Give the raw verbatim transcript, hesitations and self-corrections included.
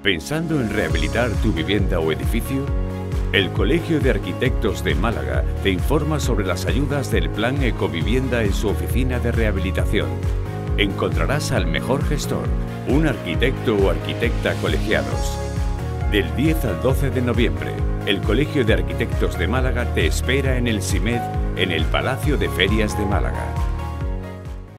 ¿Pensando en rehabilitar tu vivienda o edificio? El Colegio de Arquitectos de Málaga te informa sobre las ayudas del Plan Ecovivienda en su oficina de rehabilitación. Encontrarás al mejor gestor, un arquitecto o arquitecta colegiados. Del diez al doce de noviembre, el Colegio de Arquitectos de Málaga te espera en el SIMED, en el Palacio de Ferias de Málaga.